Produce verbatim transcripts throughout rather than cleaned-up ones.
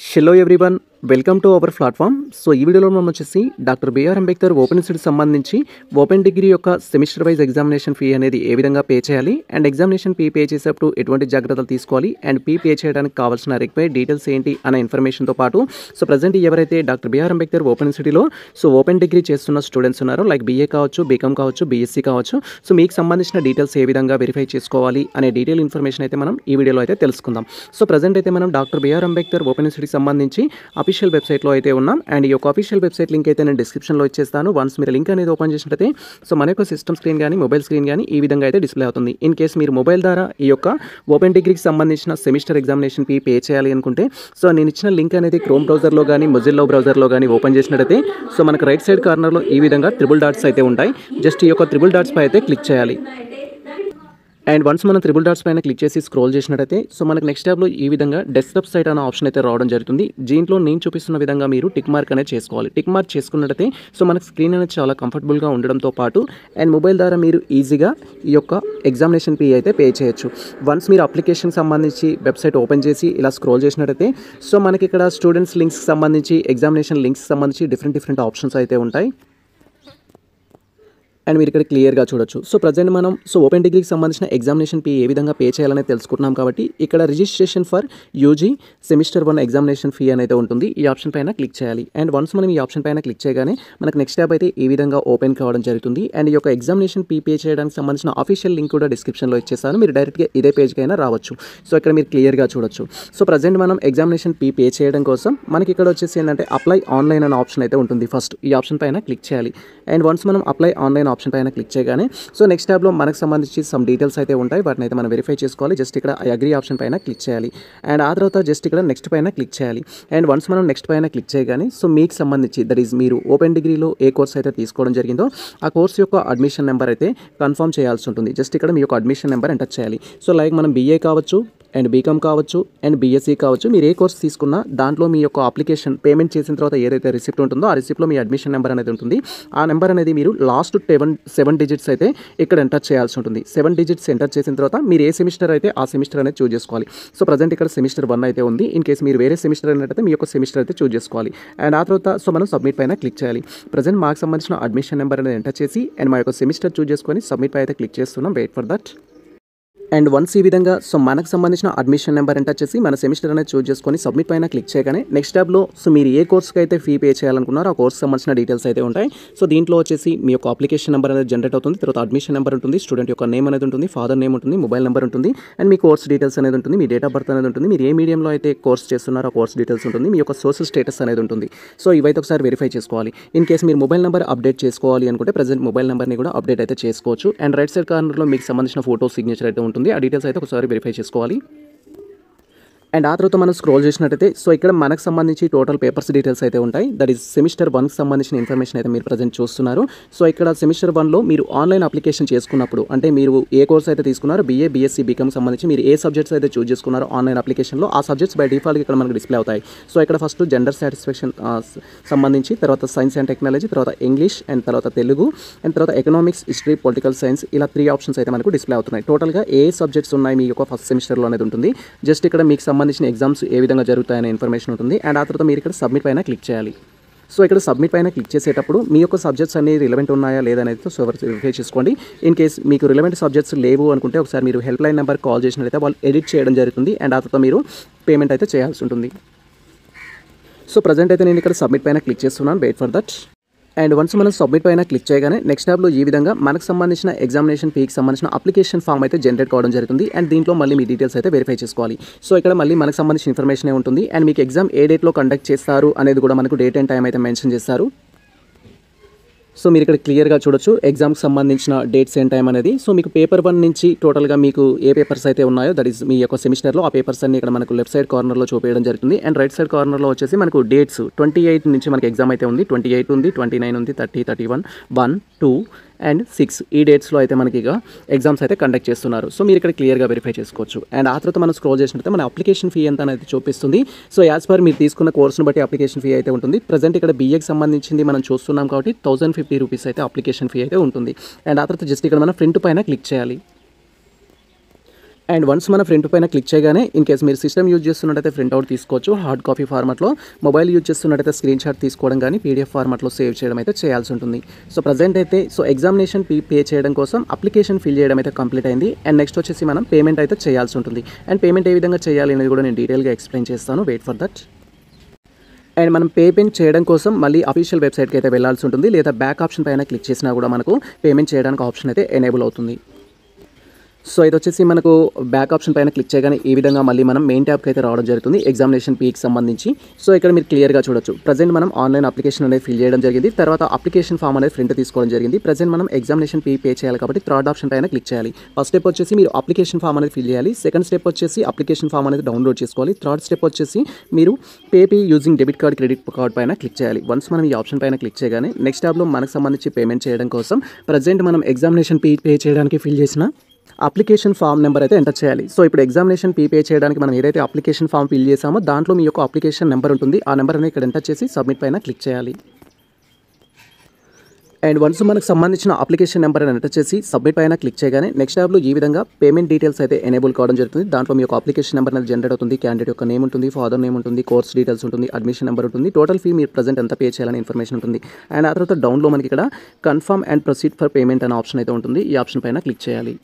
Hello everyone, welcome to our platform. So ఈ వీడియోలో మనం వచ్చేసి doctor BR Ambedkar open institute సంబంధించి ఓపెన్ డిగ్రీ యొక్క సెమిస్టర్ వైజ్ ఎగ్జామినేషన్ ఫీ అనేది ఏ విధంగా పే చేయాలి అండ్ ఎగ్జామినేషన్ ఫీ పే చేసేటప్పుడు ఎటువంటి జాగ్రత్తలు తీసుకోవాలి అండ్ ఫీ పే చేయడానికి కావాల్సిన రిక్వైర్డ్ డీటెయిల్స్ ఏంటి అనే ఇన్ఫర్మేషన్తో పాటు సో ప్రజెంట్ ఎవరైతే డాక్టర్ బిఆర్ అంబేద్కర్ ఓపెన్ ఇన్స్టిట్యూట్లో సో ఓపెన్ డిగ్రీ చేస్తున్న స్టూడెంట్స్ ఉన్నారో లైక్ బీఏ కావచ్చు, బీకామ్ కావచ్చు, బీఎస్సీ కావచ్చు, సో మీకు సంబంధించిన డీటెయిల్స్ ఏ విధంగా వెరిఫై చేసుకోవాలి అనే డీటెయిల్ ఇన్ఫర్మేషన్ అయితే మనం ఈ వీడియోలో అయితే తెలుసుకుందాం. సో ప్రజెంట్ అయితే మనం డాక్టర్ బిఆర్ అంబేద్కర్ ఓపెన్ ఇన్స్టిట్యూట్కి సంబంధించి అఫీషియల్ వెబ్సైట్లో అయితే ఉన్నాం అండ్ ఈ యొక్క అఫీషియల్ వెబ్సైట్ లింక్ అయితే నేను డిస్క్రిప్షన్లో ఇచ్చేస్తాను. వన్స్ మీరు లింక్ అనేది ఓపెన్ చేసినట్లయితే సో మన యొక్క సిస్టమ్ స్క్రీన్ కానీ మొబైల్ స్క్రీన్ కానీ ఈ విధంగా అయితే డిస్ప్లే అవుతుంది. ఇన్ కేసు మీరు మొబైల్ ద్వారా ఈ యొక్క ఓపెన్ డిగ్రీకి సంబంధించిన సెమిస్టర్ ఎగ్జామినేషన్ ఫీ పే చేయాలి అనుకుంటే సో నేను ఇచ్చిన లింక్ అనేది క్రోమ్ బ్రౌజర్లో కానీ మొజిల్లా బ్రౌజర్లో కానీ ఓపెన్ చేసినట్లయితే సో మనకు రైట్ సైడ్ కార్నర్లో ఈ విధంగా త్రిబుల్ డాట్స్ అయితే ఉంటాయి. జస్ట్ ఈ యొక్క త్రిబుల్ డాట్స్ పై అయితే క్లిక్ చేయాలి. అండ్ వన్స్ మనం త్రిబుల్ డాట్స్ పైన క్లిక్ చేసి స్క్రోల్ చేసినట్టయితే సో మనకు నెక్స్ట్ ట్యాబ్లో ఈ విధంగా డెస్క్టాప్ సైట్ అనే ఆప్షన్ అయితే రావడం జరుగుతుంది. దీంట్లో నేను చూపిస్తున్న విధంగా మీరు టిక్ మార్క్ అనేది చేసుకోవాలి. టిక్ మార్క్ చేసుకున్నట్టయితే సో మనకు స్క్రీన్ అనేది చాలా కంఫర్టబుల్గా ఉండడంతో పాటు అండ్ మొబైల్ ద్వారా మీరు ఈజీగా ఈ యొక్క ఎగ్జామినేషన్ ఫీ అయితే పే చేయొచ్చు. వన్స్ మీరు అప్లికేషన్కి సంబంధించి వెబ్సైట్ ఓపెన్ చేసి ఇలా స్క్రోల్ చేసినట్టయితే సో మనకి ఇక్కడ స్టూడెంట్స్ లింక్స్కి సంబంధించి ఎగ్జామినేషన్ లింక్స్కి సంబంధించి డిఫరెంట్ డిఫరెంట్ ఆప్షన్స్ అయితే ఉంటాయి అండ్ మీరు ఇక్కడ క్లియర్గా చూడొచ్చు. సో ప్రజెంట్ మనం సో ఓపెన్ డిగ్రీకి సంబంధించిన ఎగ్జామినేషన్ ఫీ ఏ విధంగా పే చేయాలని తెలుసుకుంటున్నాం కాబట్టి ఇక్కడ registration for UG semester one examination fee అనేది ఉంటుంది. ఈ ఆప్షన్ పైన క్లిక్ చేయాలి. అండ్ వన్స్ మనం ఈ ఆప్షన్ పైన క్లిక్ చేయగానే మనకు నెక్స్ట్ ట్యాబ్ అయితే ఈ విధంగా ఓపెన్ కావడం జరుగుతుంది. అండ్ ఈ యొక్క ఎగ్జామినేషన్ ఫీ పే చేయడానికి సంబంధించిన అఫీషియల్ లింక్ కూడా డిస్క్రిప్షన్లో ఇచ్చేసాను. మీరు డైరెక్ట్గా ఇదే పేజ్కి అయినా రావచ్చు. సో ఇక్కడ మీరు క్లియర్గా చూడొచ్చు. సో ప్రజెంట్ మనం ఎగ్జామినేషన్ ఫీ పే చేయడం కోసం మనకి ఇక్కడ వచ్చేసి ఏంటంటే అప్లై ఆన్లైన్ అనే ఆప్షన్ అయితే ఉంటుంది. ఫస్ట్ ఈ ఆప్షన్ పైన క్లిక్ చేయాలి. అండ్ వన్స్ మనం అప్లై ఆన్లైన్ ఆప్షన్ పైన క్లిక్ చేయగానే సో నెక్స్ట్ ట్యాబ్లో మనకు సంబంధించి సమ్ డీటెయిల్స్ అయితే ఉంటాయి. వాటిని అయితే మనం వెరిఫై చేసుకోవాలి. జస్ట్ ఇక్కడ ఐ అగ్రీ ఆప్షన్ పైన క్లిక్ చేయాలి. అండ్ ఆ తర్వాత జస్ట్ ఇక్కడ నెక్స్ట్ పైన క్లిక్ చేయాలి. అండ్ వన్స్ మనం నెక్స్ట్ పైన క్లిక్ చేయగానే సో మీకు సంబంధించి దట్ ఈజ్ మీరు ఓపెన్ డిగ్రీలో ఏ కోర్స్ అయితే తీసుకోవడం జరిగిందో ఆ కోర్స్ యొక్క అడ్మిషన్ నెంబర్ అయితే కన్ఫర్మ్ చేయాల్సి ఉంటుంది. జస్ట్ ఇక్కడ మీ యొక్క అడ్మిషన్ నెంబర్ ఎంటర్ చేయాలి. సో లైక్ మనం బీఏ కావచ్చు అండ్ బీకామ్ కావచ్చు అండ్ బీఎస్సీ కావచ్చు, మీరు ఏ కోర్స్ తీసుకున్నా దాంట్లో మీ యొక్క అప్లికేషన్ పేమెంట్ చేసిన తర్వాత ఏదైతే రిసిప్ట్ ఉంటుందో ఆ రిసిప్ట్లో మీ అడ్మిషన్ నెంబర్ అనేది ఉంటుంది. ఆ నెంబర్ అనేది మీరు లాస్ట్ సెవెన్ సెవెన్ డిజిట్స్ అయితే ఇక్కడ ఎంటర్ చేయాల్సి ఉంటుంది. సెవెన్ డిజిట్స్ ఎంటర్ చేసిన తర్వాత మీరు ఏ సెమిస్టర్ అయితే ఆ సెమిస్టర్ అనేది చూస్ చేసుకోవాలి. సో ప్రజెంట్ ఇక్కడ సెమిస్టర్ వన్ అయితే ఉంది. ఇన్ కేసు మీరు వేరే సెమిస్టర్ అయినట్టయితే మీ యొక్క సెమిస్టర్ అయితే చూస్ చేసుకోవాలి. అండ్ ఆ తర్వాత సో మనం సబ్మిట్ పైన క్లిక్ చేయాలి. ప్రజెంట్ మాకు సంబంధించిన అడ్మిషన్ నెంబర్ అనేది ఎంటర్ చేసి అండ్ మా యొక్క సెమిస్టర్ చూస్ చేసుకొని సబ్మిట్ పై అయితే క్లిక్ చేస్తున్నాం. Wait for that. And once ఈ విధంగా సో మనకు సంబంధించిన అడ్మిషన్ నెంబర్ ఎంటర్ చేసి మన సెమిస్టర్ అనేది చూస్ చేసుకొని సబ్మిట్ పైన క్లిక్ చేయగానే నెక్స్ట్ ట్యాబ్లో సో మీరు ఏ కోర్స్కి అయితే ఫీ పే చేయాలనుకున్నారో ఆ కోర్స్ సంబంధించిన డీటెయిల్స్ అయితే ఉంటాయి. సో దీంట్లో వచ్చేసి మీ యొక్క అప్లికేషన్ నెంబర్ అనేది జనరేట్ అవుతుంది. తర్వాత అడ్మిషన్ నెంబర్ ఉంటుంది, స్టూడెంట్ యొక్క నేమ్ అనేది ఉంటుంది, ఫాదర్ నేమ్ ఉంటుంది, మొబైల్ నెంబర్ ఉంటుంది అండ్ మీ కోర్స్ డీటెయిల్స్ అనేది ఉంటుంది, మీ డేట్ ఆఫ్ బర్త్ అనేది ఉంటుంది, మీరు ఏ మీడియంలో అయితే కోర్స్ చేస్తున్నారో ఆ కోర్స్ డీటెయిల్స్ ఉంటుంది, మీ యొక్క సోషల్ స్టేటస్ అనేది ఉంటుంది. సో ఇవైతే ఒకసారి వెరిఫై చేసుకోవాలి. ఇన్ కేసు మీరు మొబైల్ నెంబర్ అప్డేట్ చేసుకోవాలి అనుకుంటే ప్రజెంట్ మొబైల్ నెంబర్ని కూడా అప్డేట్ అయితే చేసుకోవచ్చు. అండ్ రైట్ సైడ్ కార్నర్లో మీకు సంబంధించిన ఫోటో సిగ్నేచర్ అయితే ఉంటుంది. ఆ డీటెయిల్స్ అయితే ఒకసారి వెరిఫై చేసుకోవాలి. అండ్ ఆ తర్వాత మనం స్క్రోల్ చేసినట్టయితే సో ఇక్కడ మనకు సంబంధించి టోటల్ పేపర్స్ డీటెయిల్స్ అయితే ఉంటాయి. దట్ ఈస్ సెమిస్టర్ వన్కి సంబంధించిన ఇన్ఫర్మేషన్ అయితే మీరు ప్రజెంట్ చూస్తున్నారు. సో ఇక్కడ సెమిస్టర్ వన్లో మీరు ఆన్లైన్ అప్లికేషన్ చేసుకున్నప్పుడు అంటే మీరు ఏ కోర్స్ అయితే తీసుకున్నారో బీఏ, బీఎస్సీ, బీకామ్ సంబంధించి మీరు ఏ సబ్జెక్ట్స్ అయితే చూస్ చేసుకున్నారో ఆన్లైన్ అప్లికేషన్లో ఆ సబ్జెక్ట్స్ బై డిఫాల్ట్ ఇక్కడ మనకు డిస్ప్లే అవుతాయి. సో ఇక్కడ ఫస్ట్ జెండర్ సాటిస్ఫాక్షన్ సంబంధించి, తర్వాత సైన్స్ అండ్ టెక్నాలజీ, తర్వాత ఇంగ్లీష్ అండ్ తర్వాత తెలుగు అండ్ తర్వాత ఎకనామిక్స్, హిస్టరీ, పొలిటికల్ సైన్స్ ఇలా త్రీ ఆప్షన్స్ అయితే మనకు డిస్ప్లే అవుతున్నాయి. టోటల్గా ఏ సబ్జెక్ట్స్ ఉన్నాయి మీ యొక్క ఫస్ట్ సెమిస్టర్లో అనేది ఉంటుంది. జస్ట్ ఇక్కడ మీకు సంబంధించిన ఎగ్జామ్స్ ఏ విధంగా జరుగుతాయనే ఇన్ఫర్మేషన్ ఉంటుంది. అండ్ ఆ తర్వాత మీరు ఇక్కడ సబ్మిట్ పైన క్లిక్ చేయాలి. సో ఇక్కడ సబ్మిట్ పైన క్లిక్ చేసేటప్పుడు మీ యొక్క సబ్జెక్ట్స్ అన్ని రిలవెంట్ ఉన్నాయా లేదనేది సో వెరిఫై చేసుకోండి. ఇన్ కేస్ మీకు రిలవెంట్ సబ్జెక్ట్స్ లేవు అనుకుంటే ఒకసారి మీరు హెల్ప్ లైన్ నెంబర్ కాల్ చేసినట్లయితే వాళ్ళు ఎడిట్ చేయడం జరుగుతుంది. అండ్ ఆ తర్వాత మీరు పేమెంట్ అయితే చేయాల్సి ఉంటుంది. సో ప్రజెంట్ అయితే నేను ఇక్కడ సబ్మిట్ పైన క్లిక్ చేస్తున్నాను. Wait for that. And once మనం సబ్మిట్ పైన క్లిక్ చేయగానే నెక్స్ట్ ట్యాబ్లో ఈ విధంగా మనకు సంబంధించిన ఎగ్జామినేషన్ ఫీకి సంబంధించిన అప్లికేషన్ ఫామ్ అయితే జనరేట్ కావడం జరుగుతుంది. అండ్ దీంట్లో మళ్ళీ మీ డీటెయిల్స్ అయితే వెరిఫై చేసుకోవాలి. సో ఇక్కడ మళ్ళీ మనకు సంబంధించిన ఇన్ఫర్మేషన్ ఉంటుంది. అండ్ మీకు ఎగ్జామ్ ఏ డేట్లో కండక్ట్ చేస్తారు అనేది కూడా మనకు డేట్ అండ్ టైం అయితే మెన్షన్ చేస్తారు. సో మీరు ఇక్కడ క్లియర్గా చూడొచ్చు ఎగ్జామ్కి సంబంధించిన డేట్స్ అండ్ టైం అనేది. సో మీకు పేపర్ వన్ నుంచి టోటల్గా మీకు ఏ పేపర్స్ అయితే ఉన్నాయో దట్ ఈస్ మీ యొక్క సెమిస్టర్లో ఆ పేపర్స్ అన్ని ఇక్కడ మనకు లెఫ్ట్ సైడ్ కార్నర్లో చూపించడం జరుగుతుంది. అండ్ రైట్ సైడ్ కార్నర్లో వచ్చేసి మనకు డేట్స్ ట్వంటీ ఎయిట్ నుంచి మనకి ఎగ్జామ్ అయితే ఉంది. ట్వంటీ ఎయిట్ ఉంది, ట్వంటీ నైన్ ఉంది, thirty, thirty one, one, two and six ఈ డేట్స్లో అయితే మనకి ఇక ఎగ్జామ్స్ అయితే కండక్ట్ చేస్తున్నారు. సో మీరు ఇక్కడ క్లియర్గా వెరిఫై చేసుకోవచ్చు. అండ్ ఆ తర్వాత మనం స్క్రోల్ చేసినట్లయితే మన అప్లికేషన్ ఫీ ఎంత అనేది చూపిస్తుంది. సో యాజ్ పర్ మీరు తీసుకున్న కోర్సును బట్టి అప్లికేషన్ ఫీ అయితే ఉంటుంది. ప్రజెంట్ ఇక్కడ బీఏకి సంబంధించింది మనం చూస్తున్నాం కాబట్టి థౌసండ్ ఫిఫ్టీ రూపీస్ అయితే అప్లికేషన్ ఫీ అయితే ఉంటుంది. అండ్ ఆ తర్వాత జస్ట్ ఇక్కడ మనం ప్రింట్ పైన క్లిక్ చేయాలి. అండ్ వన్స్ మన ప్రింట్ పైన క్లిక్ చేయగానే ఇన్ కేస్ మీరు సిస్టమ్ యూజ్ చేస్తున్నట్టయితే ప్రింట్ అవుట్ తీసుకోవచ్చు, హార్డ్ కాపీ ఫార్మాట్లో. మొబైల్ యూజ్ చేస్తున్నట్టయితే స్క్రీన్ షాట్ తీసుకోవడం కానీ పీడిఎఫ్ ఫార్మాట్లో సేవ్ చేయడం అయితే చేయాల్సి ఉంటుంది. సో ప్రజెంట్ అయితే సో ఎగ్జామినేషన్ ఫీ పే చేయడం కోసం అప్లికేషన్ ఫిల్ చేయడం అయితే కంప్లీట్ అయింది. అండ్ నెక్స్ట్ వచ్చేసి మనం పేమెంట్ అయితే చేయాల్సి ఉంటుంది. అండ్ పేమెంట్ ఏ విధంగా చేయాలి అనేది కూడా నేను డీటెయిల్గా ఎక్స్ప్లెయిన్ చేస్తాను. Wait for that. అండ్ మనం పేమెంట్ చేయడం కోసం మళ్ళీ అఫీషియల్ వెబ్సైట్కి అయితే వెళ్ళాల్సి ఉంటుంది, లేదా బ్యాక్ ఆప్షన్ పైన క్లిక్ చేసినా కూడా మనకు పేమెంట్ చేయడానికి ఆప్షన్ అయితే ఎనేబుల్ అవుతుంది. సో ఇది వచ్చేసి మనకు బ్యాక్ ఆప్షన్ పైన క్లిక్ చేయగానే ఈ విధంగా మళ్ళీ మనం మెయిన్ ట్యాబ్కి అయితే రావడం జరుగుతుంది ఎగ్జామినేషన్ ఫీకి సంబంధించి. సో ఇక్కడ మీరు క్లియర్గా చూడొచ్చు, ప్రజెంట్ మనం ఆన్లైన్ అప్లికేషన్ అనేది ఫిల్ చేయడం జరిగింది. తర్వాత అప్లికేషన్ ఫామ్ అనేది ప్రింట్ తీసుకోవడం జరిగింది. ప్రజెంట్ మనం ఎగ్జామినేషన్ ఫీ పే చేయాలి కాబట్టి థర్డ్ ఆప్షన్ పైన క్లిక్ చేయాలి. ఫస్ట్ స్టెప్ వచ్చేసి మీరు అప్లికేషన్ ఫామ్ అనేది ఫిల్ చేయాలి. సెకండ్ స్టెప్ వచ్చేసి అప్లికేషన్ ఫామ్ అనేది డౌన్లోడ్ చేసుకోవాలి. థర్డ్ స్టెప్ వచ్చేసి మీరు pay fee using debit card credit card పైన క్లిక్ చేయాలి. వన్స్ మనం ఈ ఆప్షన్ పైన క్లిక్ చేయగానే నెక్స్ట్ ట్యాబ్లో మనకు సంబంధించి పేమెంట్ చేయడం కోసం ప్రజెంట్ మనం ఎగ్జామినేషన్ ఫీ పే చేయడానికి ఫిల్ చేసిన అప్లికేషన్ ఫామ్ నెంబర్ అయితే ఎంటర్ చేయాలి. సో ఇప్పుడు ఎగ్జామినేషన్ ఫీ పే చేయడానికి మనం ఏదైతే అప్లికేషన్ ఫామ్ ఫిల్ చేసామో దాంట్లో మీ యొక్క అప్లికేషన్ నెంబర్ ఉంటుంది. ఆ నెంబర్ అనేది ఇక్కడ ఎంటర్ చేసి సబ్మిట్ పైన క్లిక్ చేయాలి. అండ్ వన్స్ మనకు సంబంధించిన అప్లికేషన్ నెంబర్ అని ఎంటర్ చేసి సబ్మిట్ పైన క్లిక్ చేయగానే నెక్స్ట్ ట్యాబ్లో ఈ విధంగా పేమెంట్ డీటెయిల్స్ అయితే ఎనేబుల్ కావడం జరుగుతుంది. దాంట్లో మీ యొక్క అప్లికేషన్ నెంబర్ అనేది జనరేట్ అవుతుంది. క్యాండిడేట్ యొక్క నేమ్ ఉంటుంది, ఫాదర్ నేమ్ ఉంటుంది, కోర్స్ డీటెయిల్స్ ఉంటుంది, అడ్మిషన్ నెంబర్ ఉంటుంది, టోటల్ ఫీ మీరు ప్రజెంట్ ఎంత పే చేయాలని ఇన్ఫర్మేషన్ ఉంటుంది. అండ్ ఆ తర్వాత డౌన్లో మనకి ఇక్కడ confirm and proceed for payment అనే ఆప్షన్ అయితే ఉంటుంది. ఈ ఆప్షన్ పైన క్లిక్ చేయాలి.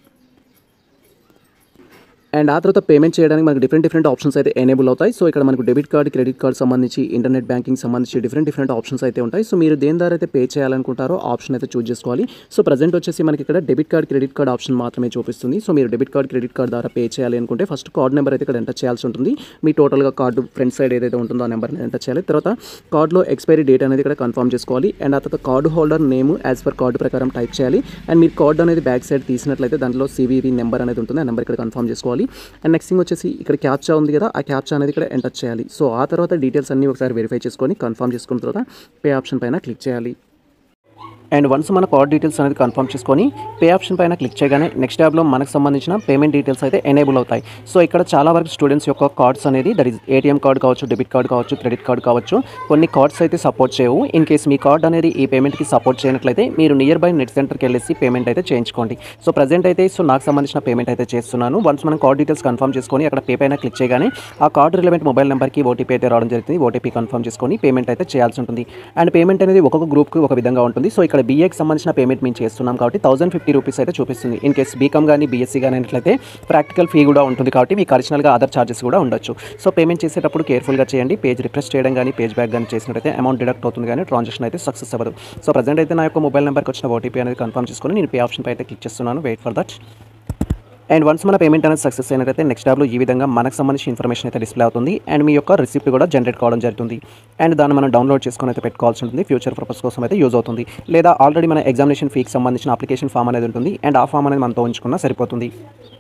అండ్ ఆ తర్వాత పేమెంట్ చేయడానికి మనకు డిఫరెంట్ డిఫరెంట్ ఆప్షన్స్ అయితే ఎనేబుల్ అవుతాయి. సో ఇక్కడ మనకు డెబిట్ కార్డ్, క్రెడిట్ కార్డ్ సంబంధించి, ఇంటర్నెట్ బ్యాంకింగ్ సంబంధించి డిఫరెంట్ డిఫరెంట్ ఆప్షన్స్ అయితే ఉంటాయి. సో మీరు దేని ద్వారా అయితే పే చేయాలనుకుంటారో ఆప్షన్ అయితే చూస్ చేసుకోవాలి. సో ప్రజెంట్ వచ్చేసి మనకి ఇక్కడ debit card, credit card option మాత్రమే చూపిస్తుంది. సో మీరు డెబిట్ కార్డ్, క్రెడిట్ కార్డ్ ద్వారా పే చేయాలి అనుకుంటే ఫస్ట్ కార్డ్ నెంబర్ అయితే ఇక్కడ ఎంటర్ చేయాల్సి ఉంటుంది. మీ టోటల్గా కార్డు ఫ్రంట్ సైడ్ ఏదైతే ఉంటుందో ఆ నెంబర్ని ఎంటర్ చేయాలి. తర్వాత కార్డులో ఎక్స్పైరీ డేట్ అనేది ఇక్కడ కన్ఫర్మ్ చేసుకోవాలి. అండ్ ఆ తర్వాత card holder name as per card ప్రకారం టైప్ చేయాలి. అండ్ మీరు కార్డు అనేది బ్యాక్ సైడ్ తీసినట్లయితే దాంట్లో సివివి నెంబర్ అనేది ఉంటుంది. ఆ నెంబర్ ఇక్కడ కన్ఫర్మ్ చేసుకోవాలి. అండ్ నెక్స్ట్ వచ్చేసి ఇక్కడ క్యాప్చా ఉంది కదా, ఆ క్యాప్చా అనేది ఇక్కడ ఎంటర్ చేయాలి. సో ఆ తర్వాత డీటెయిల్స్ అన్ని ఒకసారి వెరిఫై చేసుకొని కన్ఫర్మ్ చేసుకున్న తర్వాత పే ఆప్షన్ పైన క్లిక్ చేయాలి. అండ్ వన్స్ మన కార్డ్ డీటెయిల్స్ అనేది కన్ఫర్మ్ చేసుకొని పే ఆప్షన్ పైన క్లిక్ చేయగానే నెక్స్ట్ ట్యాబ్లో మనకు సంబంధించిన పేమెంట్ డీటెయిల్స్ అయితే ఎనేబుల్ అవుతాయి. సో ఇక్కడ చాలా వరకు స్టూడెంట్స్ యొక్క కార్డ్స్ అనేది దట్ ఈస్ ఏటీఎం కార్డ్ కావచ్చు, డెబిట్ కార్డ్ కావచ్చు, క్రెడిట్ కార్డ్ కావచ్చు, కొన్ని కార్డ్స్ అయితే సపోర్ట్ చేయవు. ఇన్ కేస్ మీ కార్డ్ అనేది ఈ పేమెంట్కి సపోర్ట్ చేయనట్లయితే మీరు నియర్ బై నెట్ సెంటర్కి వెళ్ళేసి పేమెంట్ అయితే చేయించుకోండి. సో ప్రజెంట్ అయితే సో నాకు సంబంధించిన పేమెంట్ అయితే చేస్తున్నాను. వన్స్ మనం కార్డ్ డీటెయిల్స్ కన్ఫర్మ్ చేసుకొని అక్కడ పే పైన క్లిక్ చేయగానే ఆ కార్డ్ రిలవెంట్ మొబైల్ నెంబర్కి ఓటీపీ అయితే రావడం జరుగుతుంది. ఓటీపీ కన్ఫర్మ్ చేసుకొని పేమెంట్ అయితే చేయాల్సి ఉంటుంది. అండ్ పేమెంట్ అనేది ఒక్కొక్క గ్రూప్కి ఒక విధంగా ఉంటుంది. సో ఇక్కడ బీఏకి సంబంధించిన పేమెంట్ మేము చేస్తున్నాం కాబట్టి థౌసండ్ ఫిఫ్టీ రూపీస్ అయితే చూపిస్తుంది. ఇన్ కేస్ బీకామ్ కానీ బీఎస్సీ కానీ అయినట్లయితే ప్రాక్టికల్ ఫీ కూడా ఉంటుంది కాబట్టి మీకు అడిషనల్గా అదర్ ఛార్జెస్ కూడా ఉండొచ్చు. సో పేమెంట్ చేసేటప్పుడు కేర్ఫుల్గా చేయండి. పేజ్ రిఫ్రెష్ చేయడం కానీ పేజ్ బ్యాక్ కానీ చేసినట్లయితే అమౌంట్ డిడక్ట్ అవుతుంది కానీ ట్రాన్సాక్షన్ అయితే సక్సెస్ అవ్వదు. సో ప్రజెంట్ అయితే నా యొక్క మొబైల్ నెంబర్కి వచ్చిన ఓటీపీ అనేది కన్ఫర్మ్ చేసుకొని నేను పే ఆప్షన్ పై అయితే క్లిక్ చేస్తున్నాను. Wait for that. And once మన పేమెంట్ అనేది సక్సెస్ అయినట్లయితే నెక్స్ట్ ట్యాబ్లో ఈ విధంగా మనకు సంబంధించిన ఇన్ఫర్మేషన్ అయితే డిస్ప్లే అవుతుంది. అండ్ మీ యొక్క రిసిప్ట్ కూడా జనరేట్ కావడం జరుగుతుంది. అండ్ దాన్ని మనం డౌన్లోడ్ చేసుకొని అయితే పెట్టుకోవాల్సి ఉంటుంది. ఫ్యూచర్ పర్పస్ కోసం అయితే యూజ్ అవుతుంది. లేదా ఆల్రెడీ మన ఎగ్జామినేషన్ ఫీకి సంబంధించిన అప్లికేషన్ ఫామ్ అనేది ఉంటుంది. అండ్ ఆ ఫామ్ అనేది మనతో ఉంచుకున్నా సరిపోతుంది.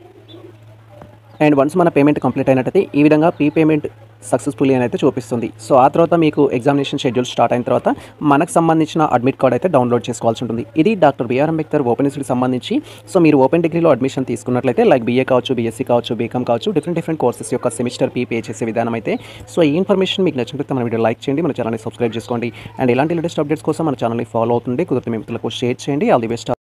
అండ్ వన్స్ మన పేమెంట్ కంప్లీట్ అయినట్టయితే ఈ విధంగా పీ పేమెంట్ సక్సెస్ఫుల్లీ అని అయితే చూపిస్తుంది. సో ఆ తర్వాత మీకు ఎగ్జామినేషన్ షెడ్యూల్ స్టార్ట్ అయిన తర్వాత మనకు సంబంధించిన అడ్మిట్ కార్డ్ అయితే డౌన్లోడ్ చేసుకోవాల్సి ఉంటుంది. ఇది డాక్టర్ బిఆర్ అంబేద్కర్ ఓపెన్ యూనివర్సిటీకి సంబంధించి. సో మీరు ఓపెన్ డిగ్రీలో అడ్మిషన్ తీసుకున్నట్లయితే లైక్ బీఏ కావచ్చు, బీఎస్సీ కావచ్చు, బీకామ్ కావచ్చు, డిఫరెంట్ డిఫరెంట్ కోర్సెస్ యొక్క సెమిస్టర్ ఫీ పే చేసే విధానం అయితే. సో ఈ ఇన్ఫర్మేషన్ మీకు నచ్చినట్లయితే మన వీడియో లైక్ చేయండి, మన ఛానల్ని సబ్స్క్రైబ్ చేసుకోండి. అండ్ ఇలాంటి లేటెస్ట్ అప్డేట్స్ కోసం మన ఛానల్ని ఫాలో అవుతుంది. కుదిరితే మిత్రులకు షేర్ చేయండి. All the best.